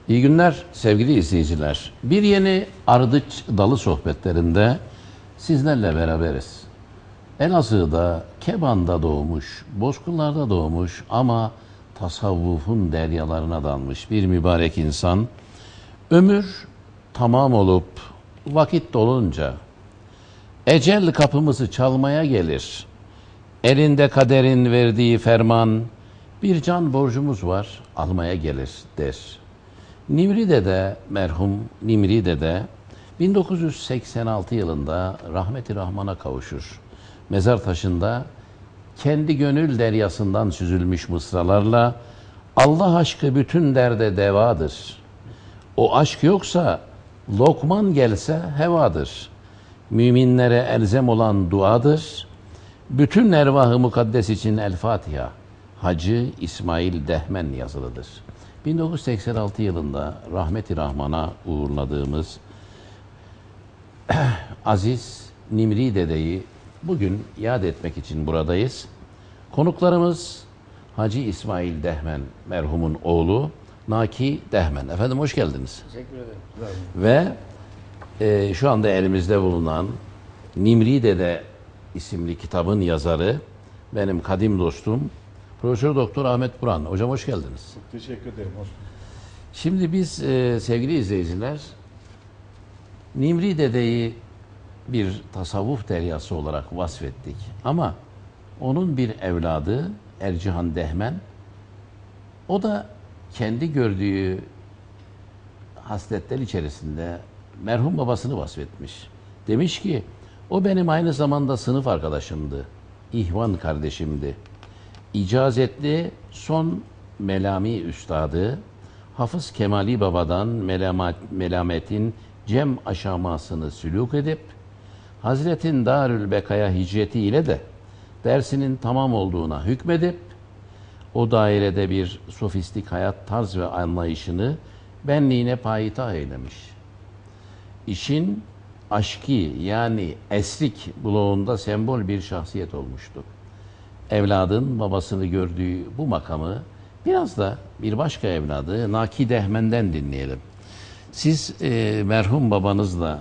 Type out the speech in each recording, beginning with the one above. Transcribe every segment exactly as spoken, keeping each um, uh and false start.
İyi günler sevgili izleyiciler. Bir yeni Ardıç Dalı sohbetlerinde sizlerle beraberiz. Elazığ'da, Keban'da doğmuş, Bozkırlar'da doğmuş ama tasavvufun deryalarına dalmış bir mübarek insan, ömür tamam olup vakit dolunca ecel kapımızı çalmaya gelir. Elinde kaderin verdiği ferman, bir can borcumuz var, almaya gelir der. Nimri Dede, merhum Nimri Dede bin dokuz yüz seksen altı yılında rahmeti rahmana kavuşur. Mezar taşında kendi gönül deryasından süzülmüş mısralarla Allah aşkı bütün derde devadır. O aşk yoksa lokman gelse hevadır. Müminlere elzem olan duadır. Bütün ervah-ı mukaddes için El Fatiha. Hacı İsmail Dehmen yazılıdır. bin dokuz yüz seksen altı yılında rahmeti rahmana uğurladığımız aziz Nimri Dede'yi bugün yad etmek için buradayız. Konuklarımız Hacı İsmail Dehmen merhumun oğlu Naki Dehmen. Efendim hoş geldiniz. Teşekkür ederim. Ve e, şu anda elimizde bulunan Nimri Dede isimli kitabın yazarı benim kadim dostum Profesör Doktor Ahmet Buran. Hocam hoş geldiniz. Çok teşekkür ederim. Hoş Şimdi biz e, sevgili izleyiciler Nimri Dede'yi bir tasavvuf deryası olarak vasfettik. Ama onun bir evladı Ercihan Dehmen, o da kendi gördüğü hasletler içerisinde merhum babasını vasfetmiş. Demiş ki o benim aynı zamanda sınıf arkadaşımdı. İhvan kardeşimdi. İcazetli son Melami üstadı Hafız Kemali Baba'dan melamet, melametin cem aşamasını sülûk edip Hazretin Darül Beka'ya hicreti ile de dersinin tamam olduğuna hükmedip o dairede bir sofistik hayat tarz ve anlayışını benliğine payitah eylemiş. İşin aşki yani esrik bloğunda sembol bir şahsiyet olmuştu. Evladın babasını gördüğü bu makamı biraz da bir başka evladı Naki Dehmen'den dinleyelim. Siz e, merhum babanızla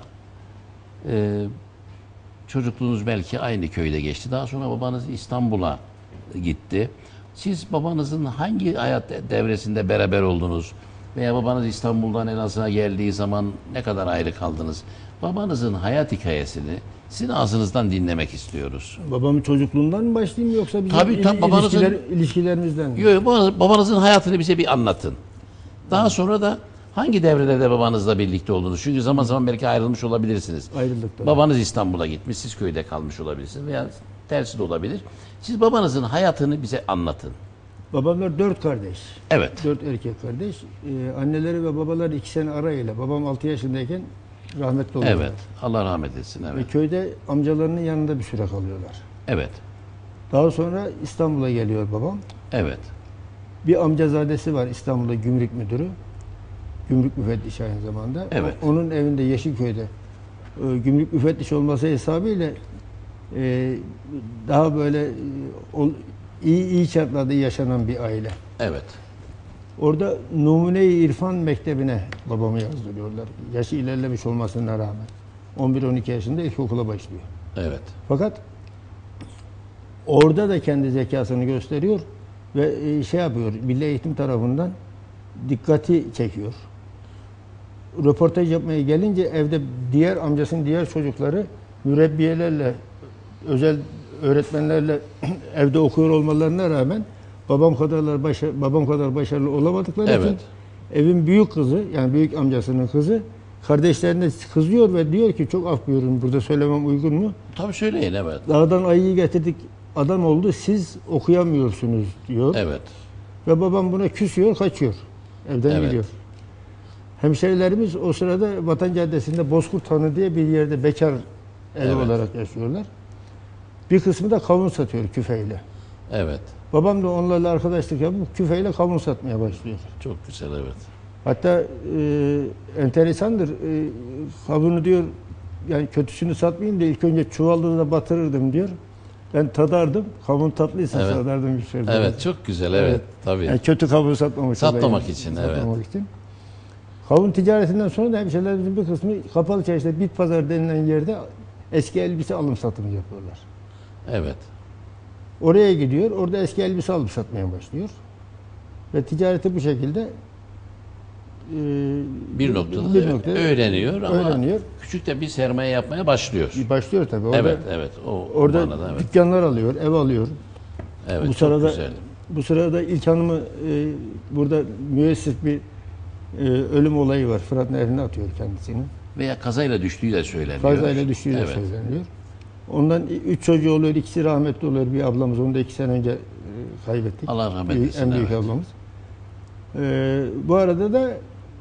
e, çocukluğunuz belki aynı köyde geçti. Daha sonra babanız İstanbul'a gitti. Siz babanızın hangi hayat devresinde beraber oldunuz? Veya babanız İstanbul'dan Elazığ'a geldiği zaman ne kadar ayrı kaldınız? Babanızın hayat hikayesini sizin ağzınızdan dinlemek istiyoruz. Babamın çocukluğundan mı başlayayım yoksa bizim Tabii, tabii, il- babanızın- ilişkiler, ilişkilerimizden mi? Yok, babanızın hayatını bize bir anlatın. Daha sonra da hangi devrede babanızla birlikte oldunuz? Çünkü zaman zaman belki ayrılmış olabilirsiniz. Ayrıldık tabii. Babanız İstanbul'a gitmiş, siz köyde kalmış olabilirsiniz veya tersi de olabilir. Siz babanızın hayatını bize anlatın. Babamlar dört kardeş. Evet. Dört erkek kardeş. Ee, anneleri ve babaları iki sene arayla. Babam altı yaşındayken rahmetli oldular. Evet. Allah rahmet etsin. Ve Evet. köyde amcalarının yanında bir süre kalıyorlar. Evet. Daha sonra İstanbul'a geliyor babam. Evet. Bir amcazadesi var İstanbul'da gümrük müdürü. Gümrük müfettişi aynı zamanda. Evet. O- Onun evinde Yeşilköy'de e, gümrük müfettişi olması hesabıyla e, daha böyle e, ol- iyi iyi şartlarda yaşanan bir aile. Evet. Orada Numune-i İrfan Mektebi'ne babamı yazdırıyorlar. Yaşı ilerlemiş olmasına rağmen. on bir on iki yaşında ilkokula başlıyor. Evet. Fakat orada da kendi zekasını gösteriyor ve e, şey yapıyor, Milli Eğitim tarafından dikkati çekiyor. Röportaj yapmaya gelince evde diğer amcasının diğer çocukları mürebbiyelerle, özel öğretmenlerle evde okuyor olmalarına rağmen babam kadarlar başa, babam kadar başarılı olamadıkları Evet. için evin büyük kızı, yani büyük amcasının kızı kardeşlerine kızıyor ve diyor ki, çok af buyurun burada söylemem uygun mu? Tabii söyleyin, evet. Dağdan ayıyı getirdik, adam oldu, siz okuyamıyorsunuz diyor. Evet. Ve babam buna küsüyor, kaçıyor. Evden Evet. gidiyor. Hemşehrilerimiz o sırada Vatan Caddesi'nde Bozkurt Hanı diye bir yerde bekar evi Evet. olarak yaşıyorlar. Bir kısmı da kavun satıyor küfeyle. Evet. Babam da onlarla arkadaşlık yapıp küfeyle kavun satmaya başlıyor. Çok güzel, evet. Hatta e, enteresandır. E, kavunu diyor, yani kötüsünü satmayayım da ilk önce çuvaldızla batırırdım diyor. Ben tadardım. Kavun tatlıysa Evet. satardım bir şey. Evet, çok güzel, evet. Evet. Tabii. Yani kötü kavun satmamak, Satmamak yani. için, Satmamak evet. için. Kavun ticaretinden sonra da hemşehrilerimizin bir kısmı Kapalı Çarşı'da bit pazarı denilen yerde eski elbise alım satımı yapıyorlar. Evet. Oraya gidiyor, orada eski elbise alıp satmaya başlıyor. Ve ticareti bu şekilde e, Bir noktada, bir noktada öğreniyor ama öğreniyor. küçük de bir sermaye yapmaya başlıyor. Başlıyor tabii. Orada, Evet, evet. O orada manada, evet. dükkanlar alıyor, ev alıyor. Evet, bu çok sırada güzel. bu sırada ilk hanımı e, burada müessif bir e, ölüm olayı var. Fırat Nehri'ne atıyor kendisini. Veya kazayla düştüğü de söyleniyor. Kazayla düştüğü de Evet. söyleniyor. Ondan üç çocuğu oluyor, ikisi rahmetli oluyor. Bir ablamız, onu da iki sene önce e, kaybettik. Allah rahmet Büyük- eylesin, En büyük evet. ablamız. E, bu arada da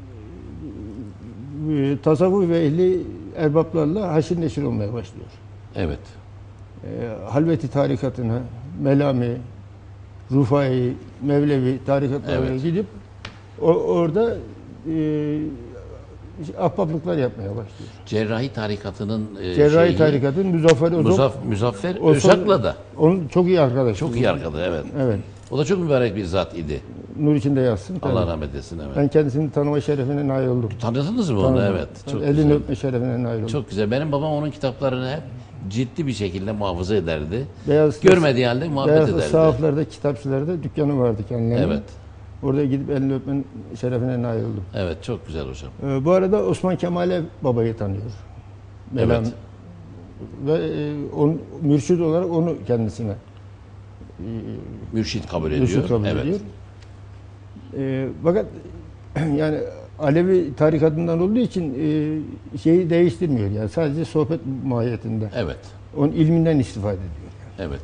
e, tasavvuf ve ehli erbaplarla haşir neşir olmaya başlıyor. Evet. E, Halveti tarikatına, Melami, Rufai, Mevlevi tarikatlarına Evet. gidip o, orada e, ahbaplıklar yapmaya başlıyor. Cerrahi tarikatının e, Cerrahi şeyi, tarikatın Muzaffer Ozok, Muzaf, Muzaffer Ozok- Özak'la da onun çok iyi arkadaşı. çok iyi arkadaş, evet. Evet. O da çok mübarek bir zat idi. Nur içinde yatsın. tabii. Allah rahmet eylesin, evet. Ben kendisini tanıma şerefine nail oldum. Tanıdınız mı onu? Tanıdım. Evet. Çok Elini güzel. öpme şerefine nail oldum. Çok güzel. Benim babam onun kitaplarını hep ciddi bir şekilde muhafaza ederdi. Beyaz Görmediği halde muhabbet Beyaz ederdi. sahaflarda, kitapçılarda dükkanı vardı kendilerinin. Evet. Orada gidip elini öpmenin şerefine nail oldum. Evet, çok güzel hocam. Ee, bu arada Osman Kemal'e babayı tanıyor. Melam. Evet. Ve e, on, mürşid olarak onu kendisine e, Mürşit kabul ediyor. mürşid kabul evet. ediyor. E, fakat yani Alevi tarikatından olduğu için e, şeyi değiştirmiyor yani sadece sohbet mahiyetinde. Evet. Onun ilminden istifade ediyor. Evet.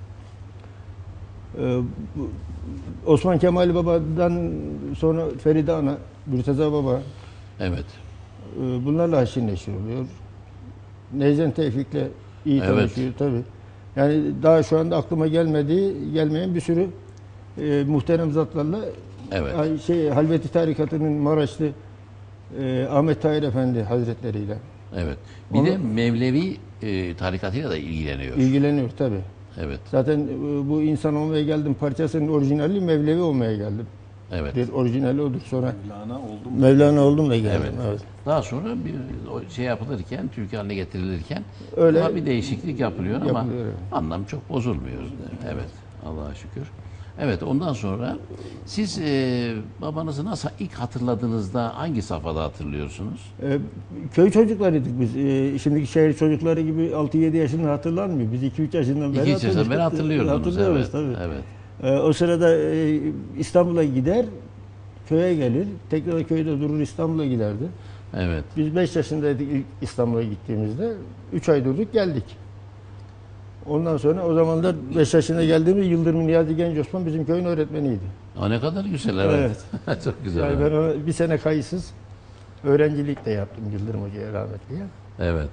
E, bu, Osman Kemal Baba'dan sonra Feride Ana, Mürteza Baba Evet. e, bunlarla haşir neşir oluyor. Neyzen Tevfik'le iyi Evet. tanışıyor tabii. Yani daha şu anda aklıma gelmediği, gelmeyen bir sürü e, muhterem zatlarla Evet. Ay- şey Halveti tarikatının Maraşlı e, Ahmet Tahir Efendi Hazretleriyle Evet. Bir Onu- de Mevlevi e, tarikatıyla da ilgileniyor. ilgileniyor tabii. Evet. Zaten e, bu insan olmaya geldim parçasının orijinali Mevlevi olmaya geldim. Evet. Bir orijinali odur sonra. Mevlana oldum. Mevlana oldum da geldim. Evet. Evet. Daha sonra bir o şey yapılırken, Türkiye haline getirilirken Öyle daha bir değişiklik yapılıyor ama yapılıyor, evet. anlam çok bozulmuyor. Evet. Allah'a şükür. Evet, ondan sonra siz e, babanızı nasıl ilk hatırladığınızda hangi safhada hatırlıyorsunuz? E, köy çocuklarıydık biz. E, şimdiki şehir çocukları gibi altı yedi yaşında hatırlanmıyor. Biz iki üç yaşından beri İki üç yaşından beri hatırlıyoruz. hatırlıyordunuz. Hatırlıyoruz Evet. tabii. Evet. E, o sırada e, İstanbul'a gider, köye gelir. Tekrar köyde durur İstanbul'a giderdi. Evet. Biz beş yaşındaydık ilk İstanbul'a gittiğimizde. üç ay durduk geldik. Ondan sonra o zamanlar beş yaşına geldiğimiz Yıldırım Niyazi Genç Osman bizim köyün öğretmeniydi. O ne kadar güzel, evet. Çok güzel. Yani evet. ben ona bir sene kayıtsız öğrencilik de yaptım Yıldırım Hoca'ya rahmetliye. Evet.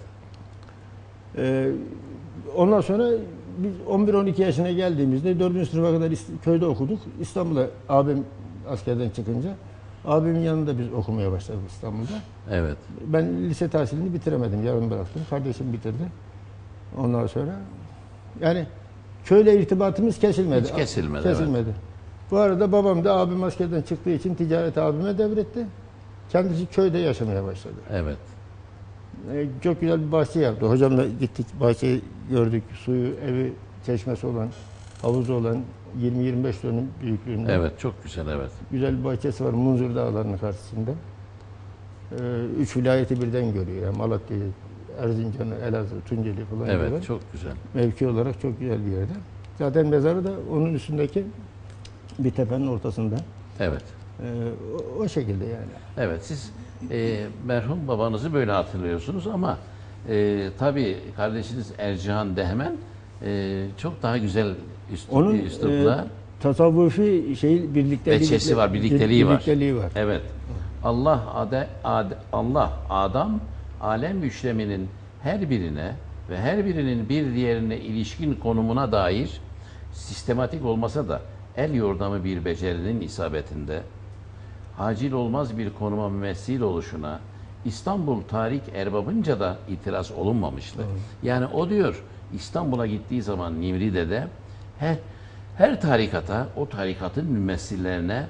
Ee, ondan sonra biz on bir on iki yaşına geldiğimizde dördüncü sınıfa kadar İst- köyde okuduk. İstanbul'a abim askerden çıkınca abimin yanında biz okumaya başladık İstanbul'da. Evet. Ben lise tahsilini bitiremedim, yarım bıraktım. Kardeşim bitirdi. Ondan sonra yani köyle irtibatımız kesilmedi. Hiç kesilmedi, Kesilmedi. Bu arada babam da abim askerden çıktığı için ticareti abime devretti. Kendisi köyde yaşamaya başladı. Evet. Ee, çok güzel bir bahçe yaptı. Hocamla gittik, bahçeyi gördük. Suyu, evi, çeşmesi olan, havuzu olan yirmi yirmi beş dönüm büyüklüğünde. Evet, çok güzel, evet. Güzel bir bahçesi var Munzur Dağları'nın karşısında. Ee, üç vilayeti birden görüyor. Yani Malatya'yı, Erzincan'ı, Elazığ, Tunceli falan Evet, görüyor. çok güzel. Mevki olarak çok güzel bir yerde. Zaten mezarı da onun üstündeki bir tepenin ortasında. Evet. Ee, o, o şekilde yani. Evet, siz e, merhum babanızı böyle hatırlıyorsunuz ama e, tabii kardeşiniz Ercihan Dehmen e, çok daha güzel üslup, Onun üslupla e, tasavvufi şey birlikteliği, veçesi var, birlikteliği var. birlikteliği var. Evet. Allah ade, ade, Allah Adam alem üçleminin her birine ve her birinin bir diğerine ilişkin konumuna dair sistematik olmasa da el yordamı bir becerinin isabetinde hacil olmaz bir konuma mümessil oluşuna İstanbul tarih erbabınca da itiraz olunmamıştı. Evet. Yani o diyor İstanbul'a gittiği zaman Nimride'de her, her tarikata o tarikatın mümessillerine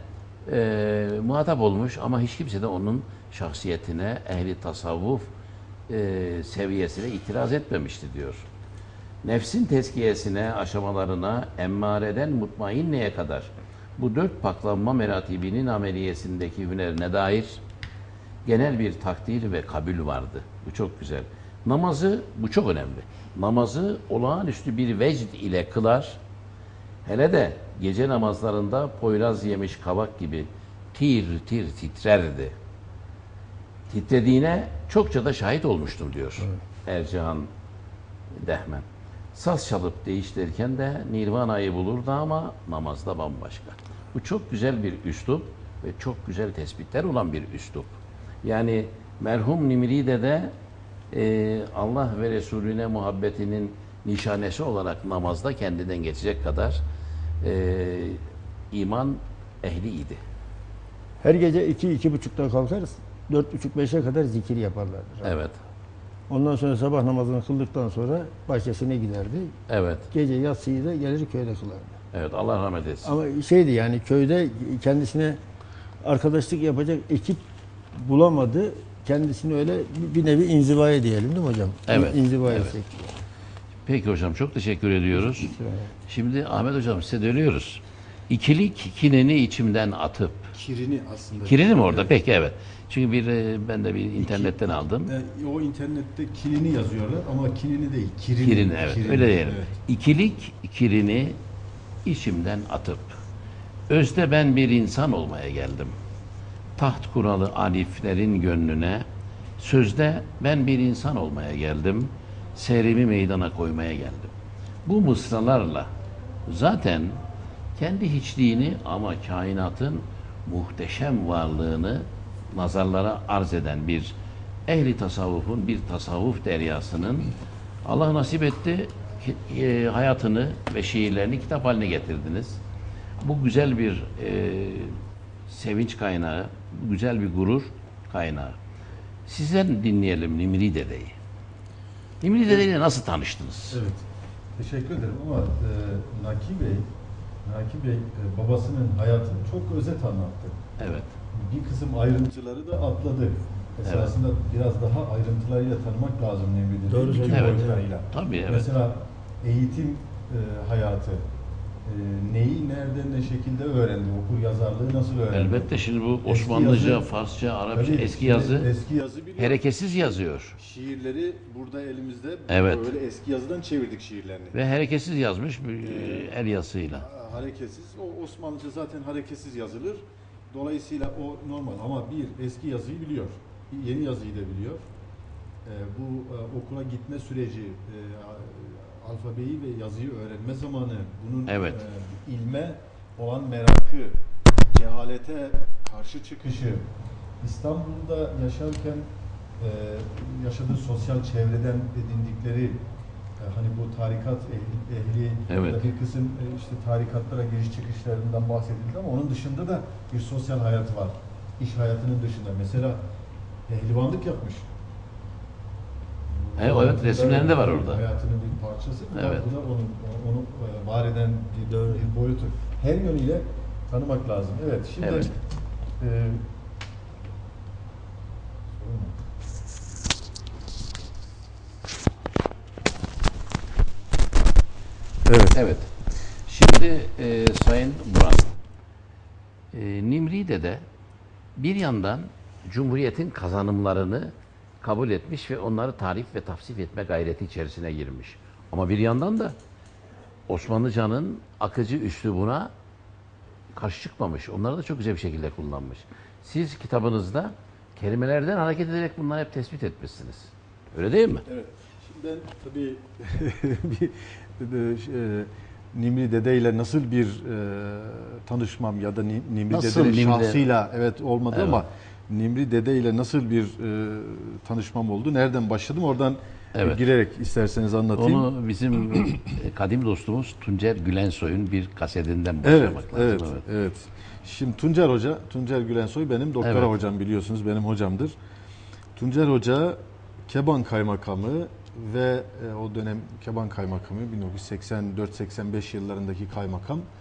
e, muhatap olmuş ama hiç kimse de onun şahsiyetine, ehli tasavvuf e, seviyesine itiraz etmemişti diyor. Nefsin tezkiyesine, aşamalarına, emmareden mutmainneye kadar bu dört paklanma meratibinin ameliyesindeki hünerine dair genel bir takdir ve kabul vardı. Bu çok güzel. Namazı, bu çok önemli. Namazı olağanüstü bir vecd ile kılar. Hele de gece namazlarında poyraz yemiş kabak gibi tir tir titrerdi. Titrediğine çokça da şahit olmuştum diyor Ercihan Dehmen. Saz çalıp değiştirirken de Nirvana'yı bulurdu ama namazda bambaşka. Bu çok güzel bir üslup ve çok güzel tespitler olan bir üslup. Yani merhum Nimride de e, Allah ve Resulüne muhabbetinin nişanesi olarak namazda kendinden geçecek kadar e, iman ehliydi. Her gece iki, iki buçukta kalkarız. Dört buçuk, beşe kadar zikir yaparlardı. Evet. Ondan sonra sabah namazını kıldıktan sonra bahçesine giderdi. Evet. Gece yatsıyı da gelir köyde kılardı. Evet. Allah rahmet etsin. Ama şeydi yani köyde kendisine arkadaşlık yapacak ekip bulamadı. Kendisini öyle bir nevi inzivaya diyelim değil mi hocam? Evet. İnzivaya Evet. çekti. Peki hocam çok teşekkür ediyoruz. Şimdi Ahmet hocam size dönüyoruz. İkilik kineni içimden atıp. Kirini aslında. Kirini mi orada? Peki evet. Çünkü bir e, ben de bir internetten aldım. E, o internette kilini yazıyorlar ama kinini değil, kirini. Kirini evet. Kirini, Öyle diyelim. evet. İkilik kirini içimden atıp. Özde ben bir insan olmaya geldim. Taht kuralı aliflerin gönlüne. Sözde ben bir insan olmaya geldim. Seyrimi meydana koymaya geldim. Bu mısralarla zaten kendi hiçliğini ama kainatın muhteşem varlığını nazarlara arz eden bir ehli tasavvufun, bir tasavvuf deryasının Allah nasip etti ki, e, hayatını ve şiirlerini kitap haline getirdiniz. Bu güzel bir e, sevinç kaynağı, güzel bir gurur kaynağı. Sizden dinleyelim Nimri Dede'yi. Nimri Dede ile nasıl tanıştınız? Evet. Teşekkür ederim ama e, Naki Bey, Naki Bey e, babasının hayatını çok özet anlattı. Evet. Bir kısım ayrıntıları da atladı. Esasında biraz daha ayrıntılarıyla tanımak lazım Nemri'de. Doğru Bütün söylüyorsun. Evet. boyutlarıyla. Tabii evet. Mesela eğitim e, hayatı, e, neyi, nerede, ne şekilde öğrendi, okur yazarlığı nasıl öğrendi? Elbette şimdi bu Eski Osmanlıca, yazı- Farsça, Arapça, Tabii, eski şimdi yazı eski yazı biliyor. hareketsiz yazıyor. Şiirleri burada elimizde Evet. böyle eski yazıdan çevirdik şiirlerini. Ve hareketsiz yazmış bir el yazısıyla. Ha, Hareketsiz. O Osmanlıca zaten hareketsiz yazılır. Dolayısıyla o normal ama bir eski yazıyı biliyor. Bir yeni yazıyı da biliyor. Ee, bu e, okula gitme süreci, e, alfabeyi ve yazıyı öğrenme zamanı, bunun Evet. e, ilme olan merakı, cehalete karşı çıkışı, İstanbul'da yaşarken e, yaşadığı sosyal çevreden edindikleri e, hani bu tarikat ehli, ehli Evet. ya da bir kısım e, işte tarikatlara giriş çıkışlarından bahsedildi ama onun dışında da bir sosyal hayatı var. İş hayatının dışında. Mesela pehlivanlık yapmış. Evet, evet, resimlerinde var orada. Hayatının bir parçası. Evet. Bu da onun, onu e, var eden bir, Doğru. bir boyutu. Her yönüyle tanımak lazım. Evet, şimdi Evet. e, Evet. Evet. Şimdi e, Sayın Buran, e, Nimri Dede bir yandan Cumhuriyet'in kazanımlarını kabul etmiş ve onları tarif ve tavsif etme gayreti içerisine girmiş. Ama bir yandan da Osmanlıcanın akıcı üslubuna karşı çıkmamış. Onları da çok güzel bir şekilde kullanmış. Siz kitabınızda kelimelerden hareket ederek bunları hep tespit etmişsiniz. Öyle değil mi? evet. Şimdi ben tabii bir, bir, e, Nimri Dede ile nasıl bir e, tanışmam ya da Ni- Nimri Nasıl Dede'nin Nimri- şahsıyla evet olmadı Evet. ama Nimri Dede ile nasıl bir e, tanışmam oldu? Nereden başladım? Oradan e, Evet. girerek isterseniz anlatayım. Onu bizim e, kadim dostumuz Tuncer Gülensoy'un bir kasetinden Evet, başlamak evet, lazım. evet, Şimdi Tuncer Hoca, Tuncer Gülensoy benim doktora Evet. hocam biliyorsunuz, benim hocamdır. Tuncer Hoca Keban Kaymakamı ve e, o dönem Keban Kaymakamı bin dokuz yüz seksen dört seksen beş yıllarındaki kaymakam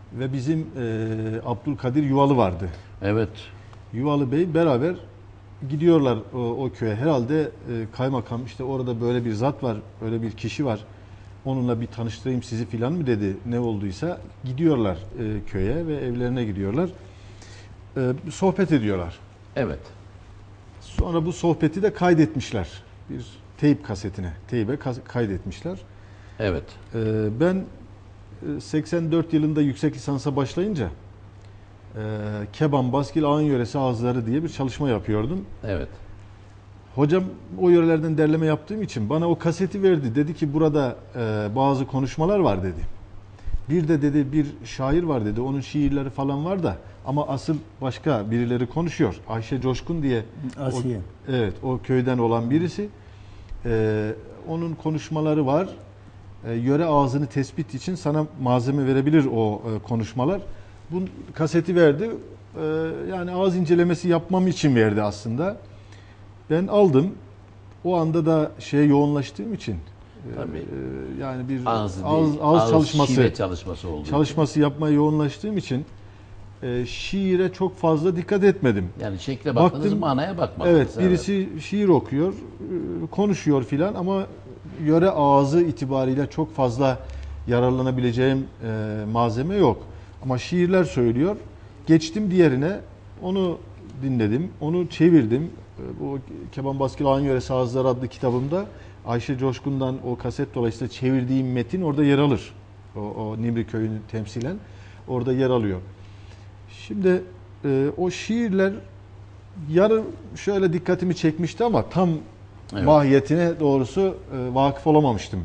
ve bizim e, Abdülkadir Yuvalı vardı. Evet. Yuvalı Bey beraber gidiyorlar o, o köye. Herhalde e, kaymakam işte orada böyle bir zat var, böyle bir kişi var. Onunla bir tanıştırayım sizi filan mı dedi, ne olduysa. Gidiyorlar e, köye ve evlerine gidiyorlar. E, sohbet ediyorlar. Evet. Sonra bu sohbeti de kaydetmişler. Bir teyp kasetine, teybe kaydetmişler. Evet. E, ben seksen dört yılında yüksek lisansa başlayınca e, Keban, Baskil, Ağın Yöresi Ağızları diye bir çalışma yapıyordum. Evet. Hocam o yörelerden derleme yaptığım için bana o kaseti verdi. Dedi ki burada e, bazı konuşmalar var dedi. Bir de dedi bir şair var dedi. Onun şiirleri falan var da ama asıl başka birileri konuşuyor. Ayşe Coşkun diye. Asiye. O, evet, o köyden olan birisi. E, onun konuşmaları var. E, yöre ağzını tespit için sana malzeme verebilir o e, konuşmalar. Bu kaseti verdi. E, yani ağız incelemesi yapmam için verdi aslında. Ben aldım. O anda da şeye yoğunlaştığım için Tabii. e, yani bir Ağız, ağız, değil, ağız ağız çalışması şive çalışması oldu. çalışması yapmaya yoğunlaştığım için e, şiire çok fazla dikkat etmedim. Yani şekle baktınız, Baktım, manaya bakmadınız. Evet, birisi şiir okuyor, e, konuşuyor filan ama yöre ağzı itibariyle çok fazla yararlanabileceğim e, malzeme yok. Ama şiirler söylüyor. Geçtim diğerine, onu dinledim, onu çevirdim. Bu Keban Baskil Ağın Yöresi Ağızları adlı kitabımda Ayşe Coşkun'dan o kaset dolayısıyla çevirdiğim metin orada yer alır. O, o Nimri Köyü'nü temsilen orada yer alıyor. Şimdi e, o şiirler yarı şöyle dikkatimi çekmişti ama tam evet. mahiyetine doğrusu e, vakıf olamamıştım.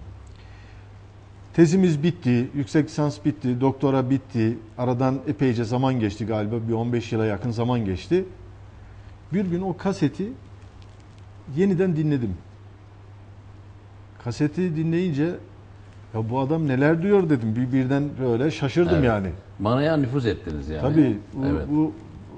Tezimiz bitti, yüksek lisans bitti, doktora bitti. Aradan epeyce zaman geçti galiba, bir on beş yıla yakın zaman geçti. Bir gün o kaseti yeniden dinledim. Kaseti dinleyince ya bu adam neler diyor dedim. Bir birden böyle şaşırdım evet. yani. Manaya nüfuz ettiniz yani. Tabii bu, evet. bu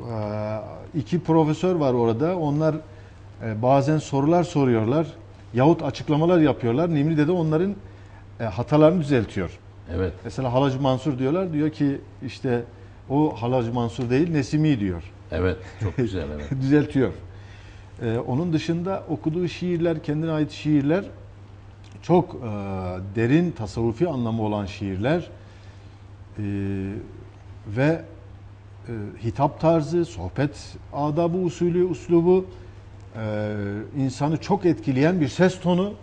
iki profesör var orada. Onlar bazen sorular soruyorlar yahut açıklamalar yapıyorlar. Nimri'de de onların hatalarını düzeltiyor. Evet. Mesela Halacı Mansur diyorlar. Diyor ki işte o Halacı Mansur değil Nesimi diyor. Evet. Çok güzel. Evet. Düzeltiyor. Ee, onun dışında okuduğu şiirler, kendine ait şiirler çok e, derin tasavvufi anlamı olan şiirler e, ve e, hitap tarzı, sohbet adabı, usulü, uslubu e, insanı çok etkileyen bir ses tonu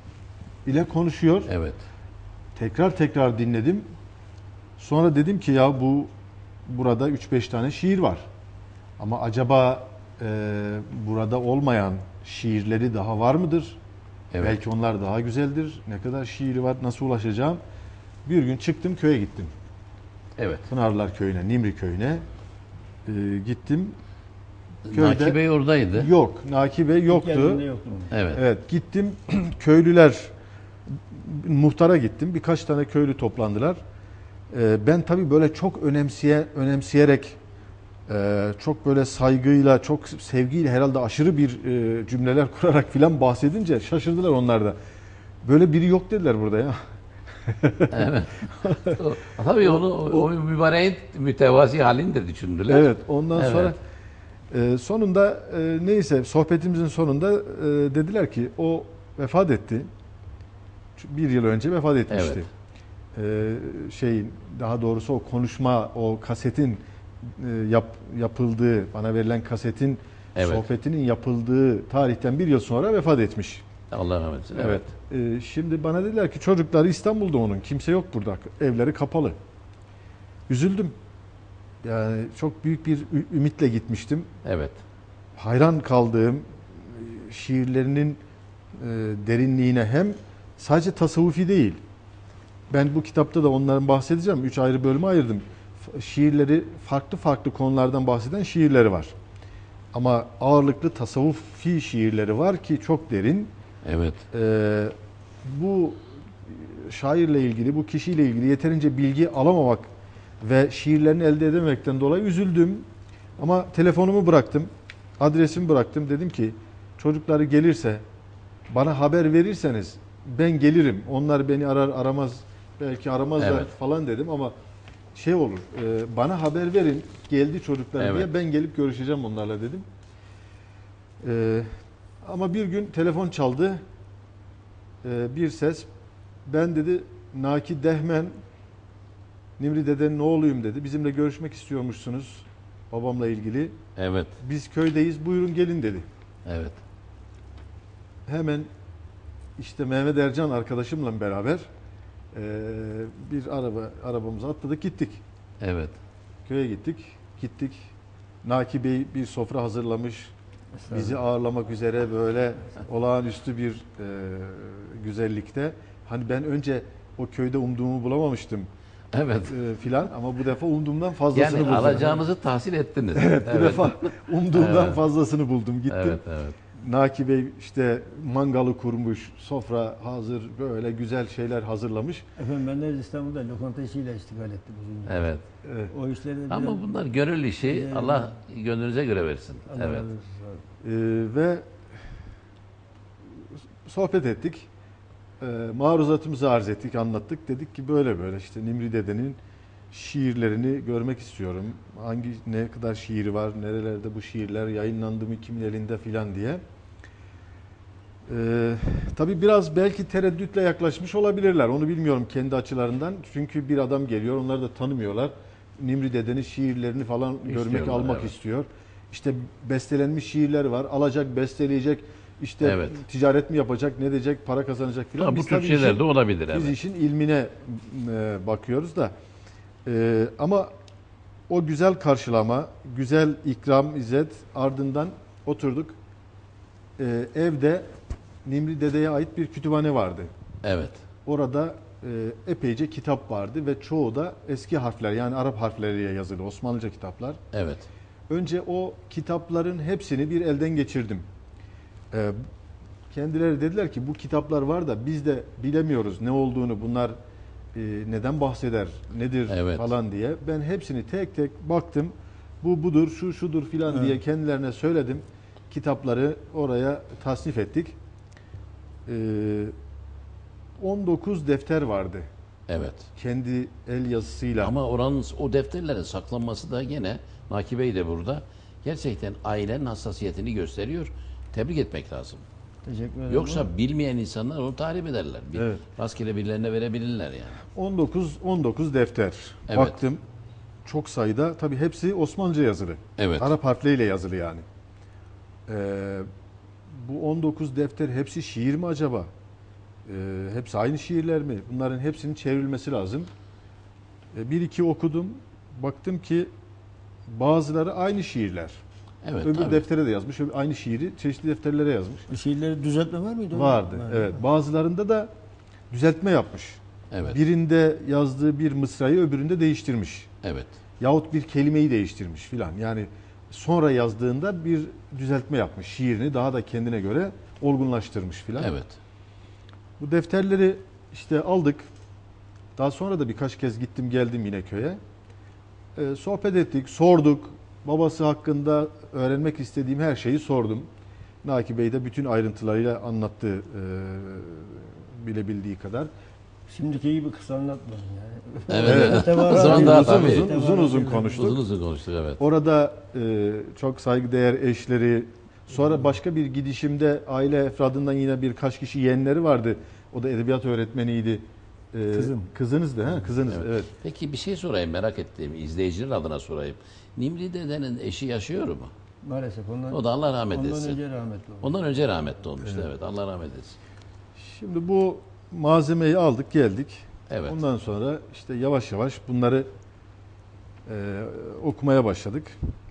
ile konuşuyor. Evet. Tekrar tekrar dinledim. Sonra dedim ki ya bu burada üç beş tane şiir var. Ama acaba e, burada olmayan şiirleri daha var mıdır? Evet. Belki onlar daha güzeldir. Ne kadar şiiri var, nasıl ulaşacağım? Bir gün çıktım, köye gittim. Evet. Pınarlar Köyü'ne, Nimri Köyü'ne e, gittim. Köyde, Naki Bey oradaydı. Yok, Naki Bey yoktu. yoktu. Evet. Evet, gittim. Köylüler, muhtara gittim. Birkaç tane köylü toplandılar. E, ben tabii böyle çok önemseye, önemseyerek Ee, çok böyle saygıyla, çok sevgiyle herhalde aşırı bir e, cümleler kurarak filan bahsedince şaşırdılar onlar da. Böyle biri yok dediler burada ya. Evet. Tabii onu o, o mübareğin mütevazi halini de düşündüler. Evet. Ondan evet. sonra e, sonunda e, neyse sohbetimizin sonunda e, dediler ki o vefat etti. Bir yıl önce vefat etmişti. Evet. E, şeyin daha doğrusu o konuşma, o kasetin Yap, yapıldığı, bana verilen kasetin evet. sohbetinin yapıldığı tarihten bir yıl sonra vefat etmiş. Allah rahmet eylesin. Evet. evet. Ee, şimdi bana dediler ki çocukları İstanbul'da onun. Kimse yok burada. Evleri kapalı. Üzüldüm. Yani çok büyük bir ümitle gitmiştim. Evet. Hayran kaldığım şiirlerinin derinliğine hem sadece tasavvufi değil. Ben bu kitapta da onların bahsedeceğim. Üç ayrı bölüme ayırdım. Şiirleri farklı farklı konulardan bahseden şiirleri var. Ama ağırlıklı tasavvufi şiirleri var ki çok derin. Evet. Ee, bu şairle ilgili, bu kişiyle ilgili yeterince bilgi alamamak ve şiirlerini elde edememekten dolayı üzüldüm. Ama telefonumu bıraktım, adresimi bıraktım. Dedim ki çocukları gelirse bana haber verirseniz ben gelirim. Onlar beni arar aramaz, belki aramazlar evet. falan dedim ama şey olur, e, bana haber verin, geldi çocuklar Evet. diye, ben gelip görüşeceğim onlarla dedim. E, ama bir gün telefon çaldı, e, bir ses, ben dedi Naki Dehmen, Nimri dedenin oğluyum dedi, bizimle görüşmek istiyormuşsunuz babamla ilgili, Evet. biz köydeyiz, buyurun gelin dedi. Evet. Hemen işte Mehmet Ercan arkadaşımla beraber e, bir araba arabamıza atladık gittik. Evet. Köye gittik. Gittik. Naki Bey bir sofra hazırlamış. Bizi ağırlamak üzere böyle olağanüstü bir e, güzellikte. Hani ben önce o köyde umduğumu bulamamıştım Evet. e, filan ama bu defa umduğumdan fazlasını Yani buldum. alacağınızı tahsil ettiniz. Evet, bu defa umduğumdan Evet. fazlasını buldum. Gittim. Evet, evet. Naki Bey işte mangalı kurmuş, sofra hazır, böyle güzel şeyler hazırlamış. Efendim ben de İstanbul'da lokanta işiyle iştigal ettim uzun yıllar. Evet. Evet. O işleri de Ama biraz- bunlar gönül işi. Evet. Allah gönlünüze göre versin. Allah Evet. razı olsun. Ee, ve sohbet ettik. Ee, maruzatımızı arz ettik, anlattık. Dedik ki böyle böyle işte Nimri Dede'nin şiirlerini görmek istiyorum. Hangi ne kadar şiiri var, nerelerde bu şiirler yayınlandı mı, kimin elinde filan diye. Ee, tabii biraz belki tereddütle yaklaşmış olabilirler. Onu bilmiyorum kendi açılarından. Çünkü bir adam geliyor, onlar da tanımıyorlar. Nimri Dede'nin şiirlerini falan görmek, İstiyorlar, almak evet. istiyor. İşte bestelenmiş şiirler var. Alacak, besteleyecek, işte Evet. ticaret mi yapacak, ne diyecek, para kazanacak filan. Ha, bu Biz tür tabii şeyler işin- de olabilir. Biz Evet. işin ilmine e, bakıyoruz da. E, ama o güzel karşılama, güzel ikram, izzet ardından oturduk. E, evde Nimri Dede'ye ait bir kütüphane vardı. Evet. Orada e, epeyce kitap vardı ve çoğu da eski harfler, yani Arap harfleriyle yazılı Osmanlıca kitaplar. Evet. Önce o kitapların hepsini bir elden geçirdim. Ee, kendileri dediler ki bu kitaplar var da biz de bilemiyoruz ne olduğunu, bunlar e, neden bahseder, nedir Evet. falan diye. Ben hepsini tek tek baktım. Bu budur, şu şudur filan Evet. diye kendilerine söyledim. Kitapları oraya tasnif ettik. Ee, on dokuz defter vardı. Evet. Kendi el yazısıyla. Ama oranın o defterlerin saklanması da gene Naki Bey de burada gerçekten ailenin hassasiyetini gösteriyor. Tebrik etmek lazım. Teşekkür ederim. Yoksa bilmeyen insanlar onu tahrip ederler. Bir, Evet. Rastgele birilerine verebilirler yani. on dokuz on dokuz defter. Evet. Baktım çok sayıda. Tabii hepsi Osmanlıca yazılı. Evet. Arap harfleriyle yazılı yani. Ee, bu on dokuz defter hepsi şiir mi acaba? Ee, hepsi aynı şiirler mi? Bunların hepsinin çevrilmesi lazım. Ee, bir iki okudum. Baktım ki bazıları aynı şiirler. Evet. Öbür tabii. deftere de yazmış. öbür- Aynı şiiri çeşitli defterlere yazmış. Bu şiirleri düzeltme var mıydı? Vardı. Var. Evet. Bazılarında da düzeltme yapmış. Evet. Birinde yazdığı bir mısrayı öbüründe değiştirmiş. Evet. Yahut bir kelimeyi değiştirmiş filan. Yani sonra yazdığında bir düzeltme yapmış. Şiirini daha da kendine göre olgunlaştırmış filan. Evet. Bu defterleri işte aldık. Daha sonra da birkaç kez gittim geldim yine köye. Ee, sohbet ettik, sorduk. Babası hakkında öğrenmek istediğim her şeyi sordum. Naki Bey de bütün ayrıntılarıyla anlattı e, bilebildiği kadar. Şimdiki gibi kısa anlatmayın yani. Evet. Evet. Tevazu O zaman edin. daha uzun, tabii. uzun, uzun uzun Tevazu konuştuk. Uzun uzun konuştuk evet. Orada e, çok saygıdeğer eşleri, sonra başka bir gidişimde aile efradından yine birkaç kişi yeğenleri vardı. O da edebiyat öğretmeniydi. E, Kızım. Kızınız da, ha? Kızınız, Evet. evet. Peki bir şey sorayım merak ettiğim izleyiciler adına sorayım. Nimri dedenin eşi yaşıyor mu? Maalesef ondan, O da Allah rahmet ondan etsin. önce rahmetli oldu. Ondan önce rahmetli olmuştu evet. Allah rahmet etsin. Şimdi bu malzemeyi aldık, geldik. Evet. Ondan sonra işte yavaş yavaş bunları e, okumaya başladık.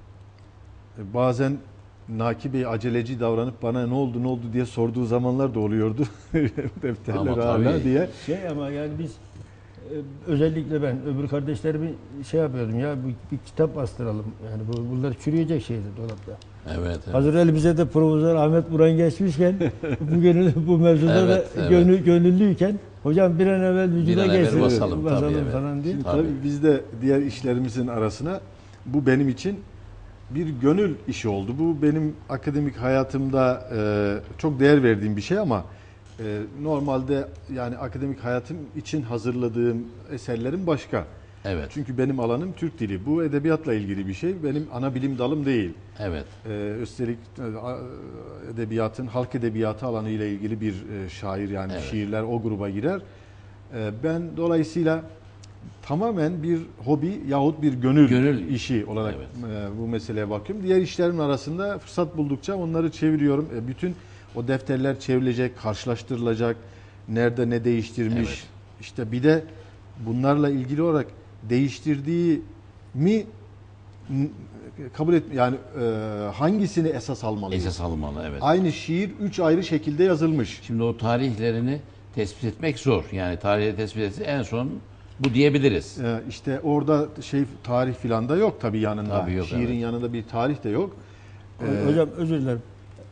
E, bazen Naki Bey aceleci davranıp bana ne oldu ne oldu diye sorduğu zamanlar da oluyordu. Defterler Ama hala tabii. diye. Şey ama yani biz e, özellikle ben öbür kardeşlerimi şey yapıyordum ya bir, bir kitap bastıralım. Yani bu, bunlar çürüyecek şeydi dolapta. Evet. evet. Hazır elimize de Profesör Ahmet Buran geçmişken bu gönül, bu mevzuda Evet, da evet. gönül, gönüllüyken hocam bir an evvel Bir vücuda an evvel gelsin. basalım, tabii, evet. falan diye. Şimdi Tabii. tabii biz de diğer işlerimizin arasına bu benim için bir gönül işi oldu. Bu benim akademik hayatımda e, çok değer verdiğim bir şey ama e, normalde yani akademik hayatım için hazırladığım eserlerim başka. Evet. Çünkü benim alanım Türk dili. Bu edebiyatla ilgili bir şey. Benim ana bilim dalım değil. Evet. Ee, üstelik e, edebiyatın halk edebiyatı alanı ile ilgili bir e, şair, yani Evet. şiirler o gruba girer. Ee, ben dolayısıyla tamamen bir hobi yahut bir gönül, Gönül. işi olarak Evet. e, bu meseleye bakıyorum. Diğer işlerimin arasında fırsat buldukça onları çeviriyorum. E, bütün o defterler çevrilecek, karşılaştırılacak. Nerede ne değiştirmiş. Evet. İşte bir de bunlarla ilgili olarak değiştirdiği mi n- kabul et, yani e, hangisini esas almalıyız? Esas almalı, evet. Aynı şiir üç ayrı şekilde yazılmış. Şimdi o tarihlerini tespit etmek zor. Yani tarihi tespit etse en son bu diyebiliriz. E, işte orada şey tarih filan da yok tabii yanında. Tabii yok, Şiirin evet. yanında bir tarih de yok. Ee, Hocam özür dilerim.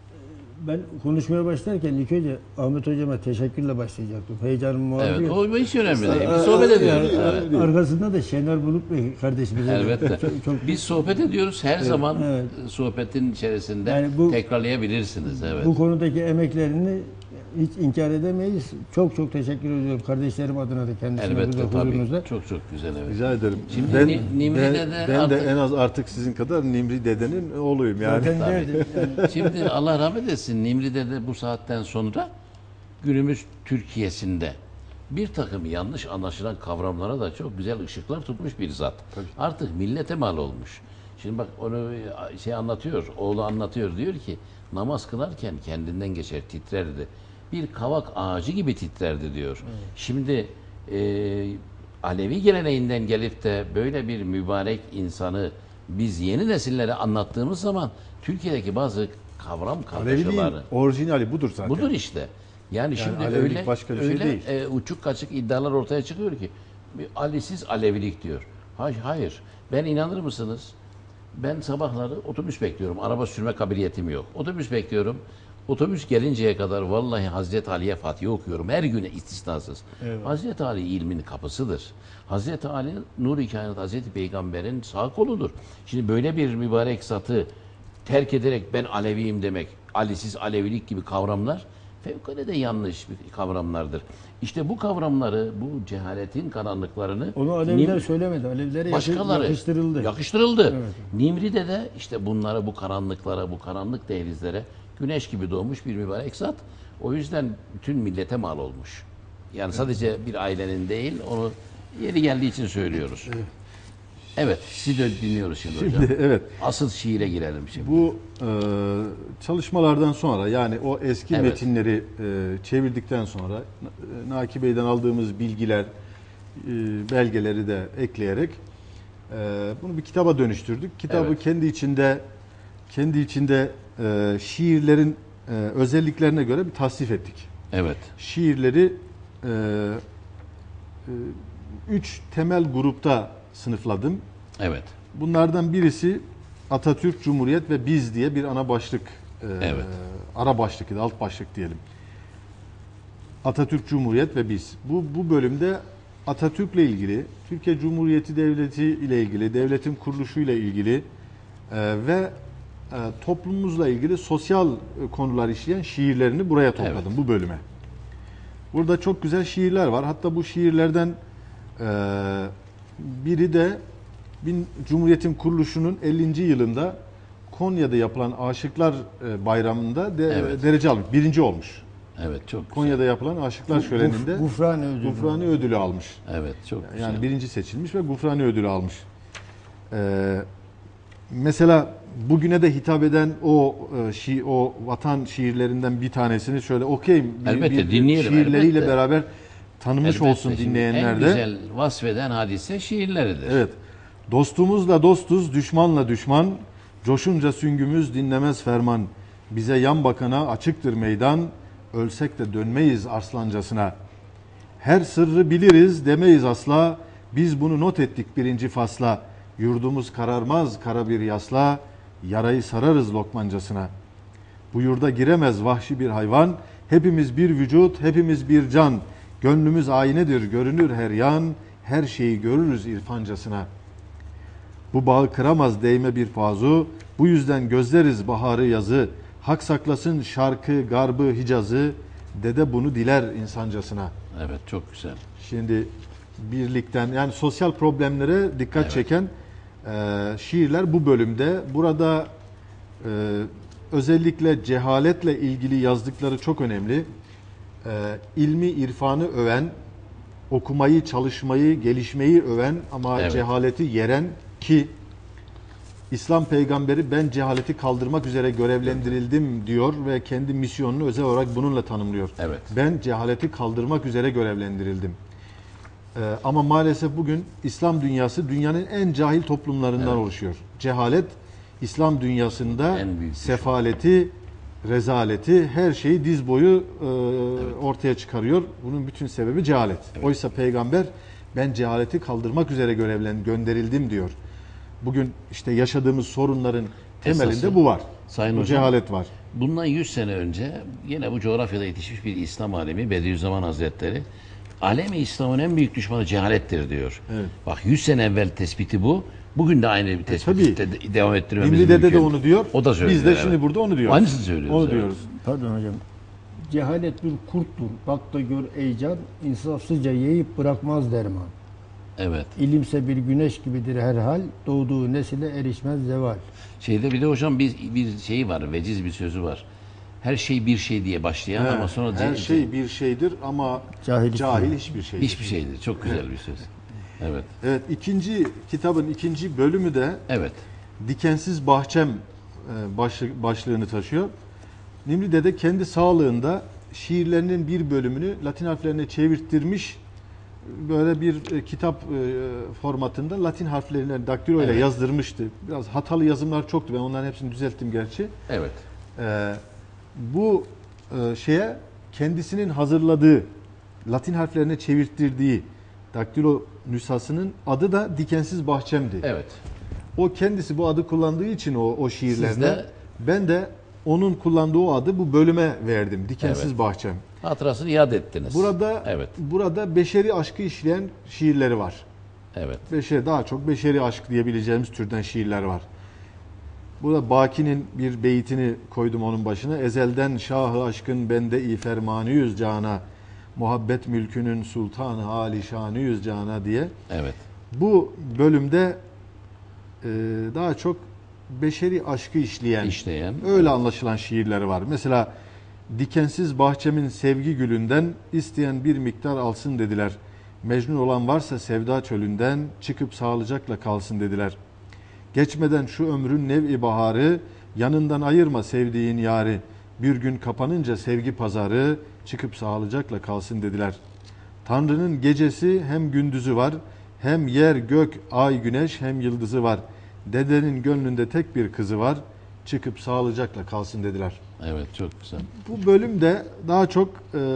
Ben konuşmaya başlarken ilk önce Ahmet Hocam'a teşekkürle başlayacaktım. Heyecanım vardı. Evet, ya. o hiç önemli değil. Aa, Biz sohbet aa, ediyoruz. yani Evet. Arkasında da Şener Bulut Bey kardeşimize de Elbette. çok, çok Biz sohbet ediyoruz. Her zaman Evet. sohbetin içerisinde Yani bu- tekrarlayabilirsiniz. Evet. bu konudaki emeklerini hiç inkar edemeyiz. Çok çok teşekkür ediyorum kardeşlerim adına da kendisine Elbette burada tabii. huzurunuzda. Çok çok güzel, evet. Rica ederim. Şimdi ben, Ni- Nimri ben, Dede ben artık- de en az artık sizin kadar Nimri Dede'nin oğluyum yani. Zaten Tabii. derdim. Yani Şimdi Allah rahmet etsin, Nimri'de de bu saatten sonra günümüz Türkiye'sinde bir takım yanlış anlaşılan kavramlara da çok güzel ışıklar tutmuş bir zat. Tabii. Artık millete mal olmuş. Şimdi bak onu şey anlatıyor, oğlu anlatıyor, diyor ki namaz kılarken kendinden geçer, titrerdi. Bir kavak ağacı gibi titrerdi diyor. Şimdi e, Alevi geleneğinden gelip de böyle bir mübarek insanı biz yeni nesillere anlattığımız zaman Türkiye'deki bazı kavram Aleviliğin kargaşaları orijinali budur zaten. budur işte. Yani, şimdi Alevilik öyle başka bir şey öyle değil. e, uçuk kaçık iddialar ortaya çıkıyor ki bir Alisiz Alevilik diyor. Hayır, hayır. Ben inanır mısınız? Ben sabahları otobüs bekliyorum. Araba sürme kabiliyetim yok. Otobüs bekliyorum. Otobüs gelinceye kadar vallahi Hazreti Ali'ye Fatiha okuyorum. Her güne istisnasız. Evet. Hazreti Ali ilmin kapısıdır. Hazreti Ali Nur-i Kainat Hazreti Peygamber'in sağ koludur. Şimdi böyle bir mübarek zatı terk ederek ben Aleviyim demek, Alisiz Alevilik gibi kavramlar fevkalade yanlış bir kavramlardır. İşte bu kavramları, bu cehaletin karanlıklarını onu Aleviler Nim- söylemedi. Alevlere yakı- başkaları yakıştırıldı. yakıştırıldı. Evet. Nimri'de de işte bunlara, bu karanlıklara, bu karanlık dehlizlere güneş gibi doğmuş bir mübarek zat. O yüzden bütün millete mal olmuş. Yani sadece bir ailenin değil, onu yeri geldiği için söylüyoruz. Evet, sizi de dinliyoruz şimdi, hocam. Şimdi evet. Asıl şiire girelim şimdi. Bu e, çalışmalardan sonra, yani o eski Evet. metinleri e, çevirdikten sonra e, Naki Bey'den aldığımız bilgiler, e, belgeleri de ekleyerek e, bunu bir kitaba dönüştürdük. Kitabı Evet. kendi içinde kendi içinde e, şiirlerin e, özelliklerine göre bir tasnif ettik. Evet, Şiirleri e, e, üç temel grupta sınıfladım. evet, Bunlardan birisi Atatürk, Cumhuriyet ve Biz diye bir ana başlık, e, Evet. ara başlık ya da alt başlık diyelim. Atatürk, Cumhuriyet ve Biz. Bu, bu bölümde Atatürk'le ilgili, Türkiye Cumhuriyeti Devleti ile ilgili, devletin kuruluşu ile ilgili e, ve e, toplumumuzla ilgili sosyal e, konular işleyen şiirlerini buraya topladım, Evet. bu bölüme. Burada çok güzel şiirler var. Hatta bu şiirlerden e, biri de bin, Cumhuriyet'in kuruluşunun ellinci yılında Konya'da yapılan Aşıklar e, Bayramı'nda de, Evet. derece almış. Birinci olmuş. evet, çok güzel. Konya'da yapılan Aşıklar Şöleni'nde Gufrani ödülü. Gufrani ödülü almış. Evet, çok güzel. Yani birinci seçilmiş ve Gufrani ödülü almış. Ee, mesela bugüne de hitap eden o e, şi, o vatan şiirlerinden bir tanesini şöyle okuyayım. Bir- Elbette, bir dinleyelim, Şiirleriyle elbette. beraber tanımış Elbette, olsun şimdi dinleyenler en de. güzel vasfeden hadise şiirleridir. Evet. Dostumuzla dostuz, düşmanla düşman. Coşunca süngümüz dinlemez ferman. Bize yan bakana açıktır meydan. Ölsek de dönmeyiz arslancasına. Her sırrı biliriz demeyiz asla. Biz bunu not ettik birinci fasla. Yurdumuz kararmaz kara bir yasla. Yarayı sararız lokmancasına. Bu yurda giremez vahşi bir hayvan. Hepimiz bir vücut, hepimiz bir can. Gönlümüz aynedir, görünür her yan. Her şeyi görürüz irfancasına. Bu bağı kıramaz değme bir fazu. Bu yüzden gözleriz baharı yazı. Hak saklasın şarkı, garbı, hicazı. Dede bunu diler insancasına. Evet, çok güzel. Şimdi birlikten yani sosyal problemlere dikkat Evet. çeken e, şiirler bu bölümde. Burada e, özellikle cehaletle ilgili yazdıkları çok önemli. E, ilmi, irfanı öven, okumayı, çalışmayı, gelişmeyi öven ama Evet. cehaleti yeren ki İslam peygamberi ben cehaleti kaldırmak üzere görevlendirildim diyor ve kendi misyonunu özel olarak bununla tanımlıyor. Evet. Ben cehaleti kaldırmak üzere görevlendirildim. Ee, ama maalesef bugün İslam dünyası dünyanın en cahil toplumlarından Evet. oluşuyor. Cehalet İslam dünyasında En büyük düşman. sefaleti, rezaleti, her şeyi diz boyu e, ortaya çıkarıyor. Bunun bütün sebebi cehalet. Evet. Oysa peygamber ben cehaleti kaldırmak üzere görevlen gönderildim diyor. Bugün işte yaşadığımız sorunların temelinde Esası, bu var. Sayın Bu Hocam, cehalet var. bundan yüz sene önce yine bu coğrafyada yetişmiş bir İslam alemi Bediüzzaman Hazretleri alemi İslam'ın en büyük düşmanı cehalettir diyor. Evet. Bak yüz sene evvel tespiti bu. Bugün de aynı bir tespiti tabii. de- devam ettirmemiz İmri Dede de mümkün. onu diyor. O da söylüyor. Biz de evet. şimdi burada onu diyoruz. Aynısını söylüyoruz. Onu evet. diyoruz. Pardon hocam. Cehalet bir kurttur. Bak da gör ey can, insafsızca yiyip bırakmaz derman. Evet. İlimse bir güneş gibidir her hal, doğduğu nesile erişmez zeval. Şeyde bir de hocam bir, bir şey var, veciz bir sözü var. Her şey bir şey diye başlayan He, ama sonra her ce- şey bir şeydir ama Cahil cahil, hiçbir hiçbir şeydir. hiçbir şeydir. Çok güzel bir söz. Evet. Evet, ikinci kitabın ikinci bölümü de Evet. Dikensiz Bahçem e, başlık, başlığını taşıyor. Nimri Dede kendi sağlığında şiirlerinin bir bölümünü Latin harflerine çevirttirmiş. Böyle bir e, kitap e, formatında Latin harflerine daktilo ile Evet. yazdırmıştı. Biraz hatalı yazımlar çoktu. Ben onların hepsini düzelttim gerçi. Evet. Ee, bu e, şeye kendisinin hazırladığı Latin harflerine çevirttirdiği daktilo nüshasının adı da Dikensiz Bahçem'di. Evet. O kendisi bu adı kullandığı için o, o şiirlerde Siz de- ben de onun kullandığı o adı bu bölüme verdim. Dikensiz Evet. Bahçem. Hatırasını iade ettiniz. Burada Evet. burada beşeri aşkı işleyen şiirleri var. Evet. Beşeri, daha çok beşeri aşk diyebileceğimiz türden şiirler var. Burada Baki'nin bir beytini koydum onun başına. Ezelden şahı aşkın bende-i fermanıyüz cana. Muhabbet mülkünün sultanı alişanıyüz cana diye. Evet. Bu bölümde e, daha çok beşeri aşkı işleyen, İşleyen. öyle anlaşılan şiirleri var. Mesela dikensiz bahçemin sevgi gülünden isteyen bir miktar alsın dediler. Mecnun olan varsa sevda çölünden çıkıp sağlıcakla kalsın dediler. Geçmeden şu ömrün nev-i baharı, yanından ayırma sevdiğin yari. Bir gün kapanınca sevgi pazarı, çıkıp sağlıcakla kalsın dediler. Tanrı'nın gecesi hem gündüzü var, hem yer, gök, ay, güneş hem yıldızı var. Dedenin gönlünde tek bir kızı var, çıkıp sağlıcakla kalsın dediler. Evet, çok güzel. Bu bölümde daha çok e, e,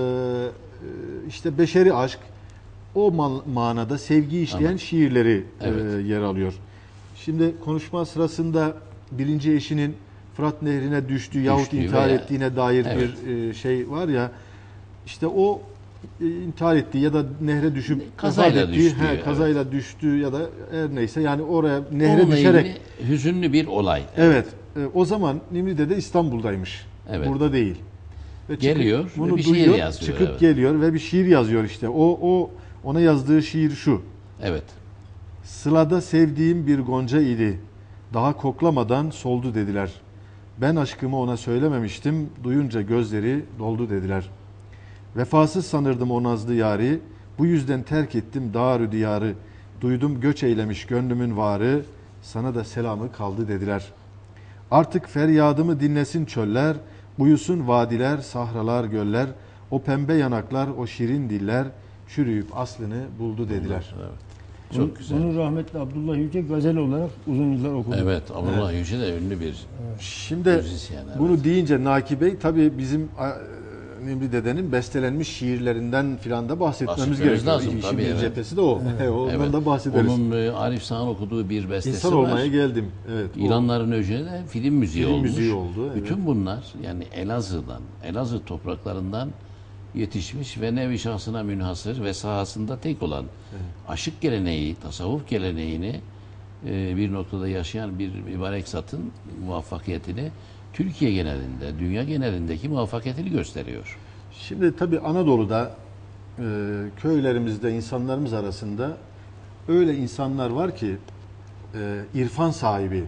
işte beşeri aşk, o man- manada sevgi işleyen Anladım. şiirleri e, Evet. yer alıyor. Şimdi konuşma sırasında birinci eşinin Fırat Nehri'ne düştüğü yahut Düştüğü intihar veya- ettiğine dair Evet. bir e, şey var ya, işte o e, intihar ettiği ya da nehre düşüp Kazayla vefat ettiği, düştüğü, he, evet. kazayla düştüğü ya da her neyse yani oraya nehre Onunla düşerek ilgili hüzünlü bir olay. evet, e, o zaman Nimri Dede İstanbul'daymış. Evet. Burada değil. Ve çıkıp Geliyor ve bunu bir şiir duyuyor, yazıyor, çıkıp evet. geliyor ve bir şiir yazıyor işte. O o ona yazdığı şiir şu. Evet. Sılada sevdiğim bir gonca idi. Daha koklamadan soldu dediler. Ben aşkımı ona söylememiştim. Duyunca gözleri doldu dediler. Vefasız sanırdım o nazlı yari. Bu yüzden terk ettim dağrı diyarı. Duydum göç eylemiş gönlümün varı. Sana da selamı kaldı dediler. Artık feryadımı dinlesin çöller. Uyusun vadiler, sahralar, göller. O pembe yanaklar, o şirin diller. Çürüyüp aslını buldu dediler. Evet. Bunu- Çok güzel. Bunu rahmetli Abdullah Yüce gazel olarak uzun yıllar okudu. Evet, Abdullah Yüce de ünlü bir Şimdi müzisyen. Evet. bunu deyince Naki Bey tabii bizim a, Nimri Dede'nin bestelenmiş şiirlerinden filan da bahsetmemiz Bahsetmemiz gerekiyor. lazım, İşin tabii, bir evet. cephesi de o. He, ondan Evet. da bahsederiz. Onun e, Arif Sağ'ın okuduğu bir bestesi İnsan var. olmaya geldim. Evet. o- İlanların Öcü'ne de film müziği Film olmuş. müziği oldu, evet. Bütün bunlar yani Elazığ'dan, Elazığ topraklarından yetişmiş ve nevi şahsına münhasır ve sahasında tek olan aşık geleneği, tasavvuf geleneğini e, bir noktada yaşayan bir mübarek zatın muvaffakiyetini Türkiye genelinde, dünya genelindeki muvaffakiyetini gösteriyor. Şimdi tabii Anadolu'da e, köylerimizde insanlarımız arasında öyle insanlar var ki e, irfan sahibi.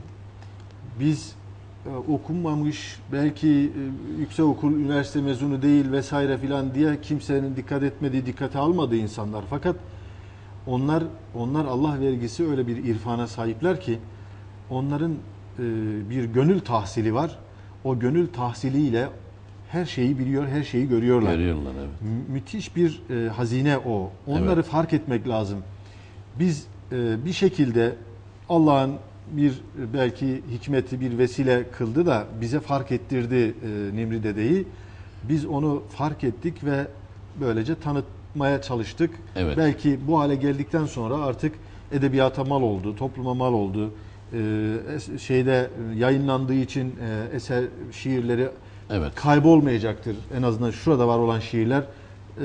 Biz e, okunmamış, belki e, yüksekokul, üniversite mezunu değil vesaire filan diye kimsenin dikkat etmediği, dikkate almadığı insanlar. Fakat onlar onlar Allah vergisi öyle bir irfana sahipler ki onların e, bir gönül tahsili var. O gönül tahsiliyle her şeyi biliyor, her şeyi görüyorlar. Görüyorlar, evet. Mü- müthiş bir e, hazine o. Onları Evet. fark etmek lazım. Biz e, bir şekilde Allah'ın bir e, belki hikmeti bir vesile kıldı da bize fark ettirdi e, Nimri Dede'yi. Biz onu fark ettik ve böylece tanıtmaya çalıştık. Evet. Belki bu hale geldikten sonra artık edebiyata mal oldu, topluma mal oldu. E, es- şeyde e, yayınlandığı için e, eser şiirleri Evet. kaybolmayacaktır. En azından şurada var olan şiirler e,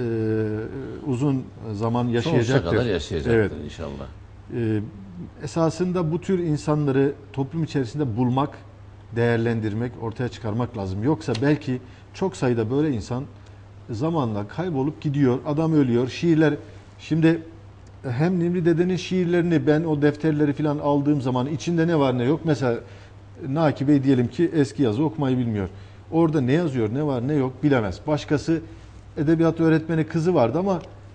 uzun zaman Sonsuza yaşayacaktır. kadar yaşayacaktır Evet. inşallah. E, esasında bu tür insanları toplum içerisinde bulmak, değerlendirmek, ortaya çıkarmak lazım. Yoksa belki çok sayıda böyle insan zamanla kaybolup gidiyor. Adam ölüyor. Şiirler şimdi hem Nimri Dede'nin şiirlerini ben o defterleri falan aldığım zaman içinde ne var ne yok. Mesela Naki Bey diyelim ki eski yazı okumayı bilmiyor. Orada ne yazıyor, ne var, ne yok bilemez. Başkası edebiyat öğretmeni kızı vardı ama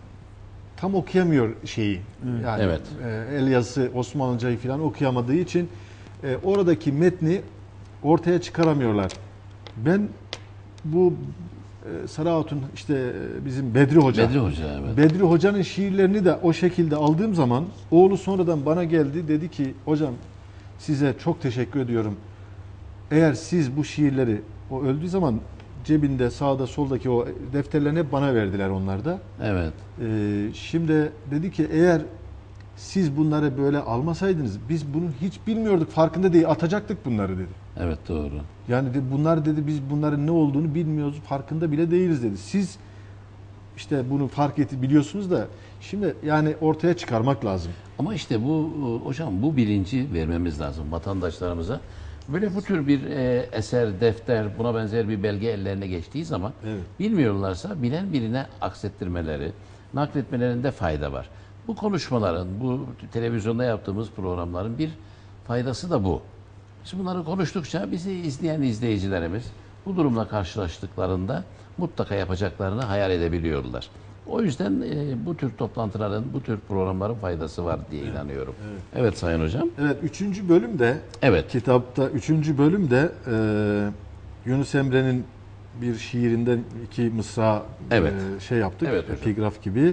tam okuyamıyor şeyi. Yani Evet. e, el yazısı Osmanlıcayı falan okuyamadığı için e, oradaki metni ortaya çıkaramıyorlar. Ben bu e, Sara Hatun işte e, bizim Bedri Hoca. Bedri Hoca, evet. Bedri Hoca'nın şiirlerini de o şekilde aldığım zaman oğlu sonradan bana geldi, dedi ki hocam size çok teşekkür ediyorum. Eğer siz bu şiirleri, o öldüğü zaman cebinde sağda soldaki o defterlerini hep bana verdiler onlar da. Evet. Ee, şimdi dedi ki eğer siz bunları böyle almasaydınız biz bunu hiç bilmiyorduk, farkında değil, atacaktık bunları dedi. Evet, doğru. Yani de bunlar dedi biz bunların ne olduğunu bilmiyoruz, farkında bile değiliz dedi. Siz işte bunu fark et biliyorsunuz da şimdi yani ortaya çıkarmak lazım. Ama işte bu e, hocam bu bilinci vermemiz lazım vatandaşlarımıza. Böyle bu tür bir e, eser, defter, buna benzer bir belge ellerine geçtiği zaman Evet. bilmiyorlarsa bilen birine aksettirmeleri, nakletmelerinde fayda var. Bu konuşmaların, bu televizyonda yaptığımız programların bir faydası da bu. Biz bunları konuştukça bizi izleyen izleyicilerimiz bu durumla karşılaştıklarında mutlaka yapacaklarını hayal edebiliyorlar. O yüzden e, bu tür toplantıların, bu tür programların faydası var diye inanıyorum. Evet, evet Sayın Hocam. Evet, üçüncü bölümde Evet. kitapta üçüncü bölümde e, Yunus Emre'nin bir şiirinden iki mısra Evet. e, şey yaptık, Evet hocam. epigraf gibi.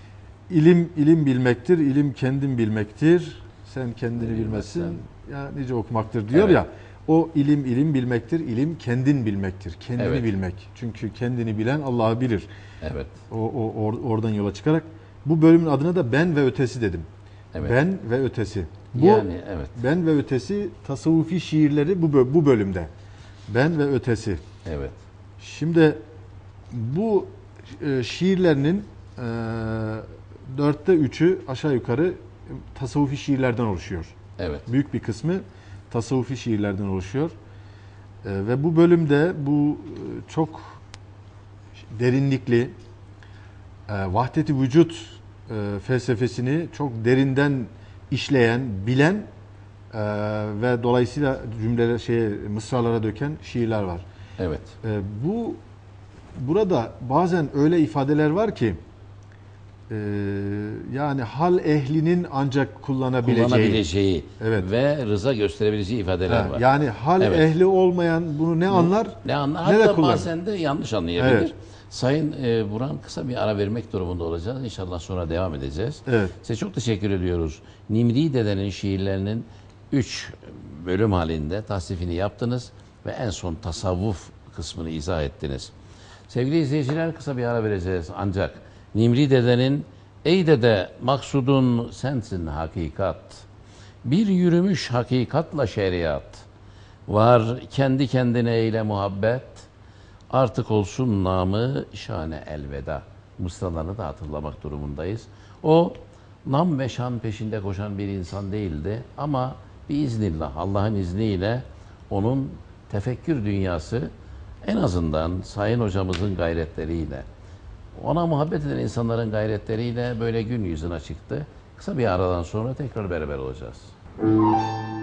İlim ilim bilmektir, ilim kendin bilmektir. Sen kendini bilmezsin, ya nice okumaktır diyor Evet. ya. O ilim ilim bilmektir, ilim kendin bilmektir. Kendini Evet. bilmek. Çünkü kendini bilen Allah'ı bilir. Evet. O, o or- oradan yola çıkarak bu bölümün adına da ben ve ötesi dedim. Evet. Ben ve ötesi. Bu Yani evet. ben ve ötesi tasavvufi şiirleri bu bö- bu bölümde. Ben ve ötesi. Evet. Şimdi bu e, şiirlerinin e, dörtte üçü aşağı yukarı tasavvufi şiirlerden oluşuyor. Evet. Büyük bir kısmı tasavvufi şiirlerden oluşuyor. E, ve bu bölümde bu e, çok derinlikli e, vahdet-i vücut e, felsefesini çok derinden işleyen, bilen e, ve dolayısıyla cümleler şeye mısralara döken şiirler var. Evet. E, bu burada bazen öyle ifadeler var ki e, yani hal ehlinin ancak kullanabileceği. Kullanabileceği Evet. ve rıza gösterebileceği ifadeler Ha, var. yani hal Evet. ehli olmayan bunu ne anlar? Ne anlar? ne de Hatta kullanır. bazen de yanlış anlayabilir. Evet. Sayın e, Burhan, kısa bir ara vermek durumunda olacağız. İnşallah sonra devam edeceğiz. Evet. Size çok teşekkür ediyoruz. Nimri Dede'nin şiirlerinin üç bölüm halinde tasnifini yaptınız ve en son tasavvuf kısmını izah ettiniz. Sevgili izleyiciler, kısa bir ara vereceğiz. Ancak Nimri Dede'nin "Ey dede, maksudun sensin hakikat. Bir yürümüş hakikatla şeriat. Var kendi kendine eyle muhabbet. Artık olsun namı şane elveda." Mısralarını da hatırlamak durumundayız. O nam ve şan peşinde koşan bir insan değildi ama biiznillah, Allah'ın izniyle onun tefekkür dünyası en azından Sayın Hocamızın gayretleriyle, Ona muhabbet eden insanların gayretleriyle böyle gün yüzüne çıktı. Kısa bir aradan sonra tekrar beraber olacağız.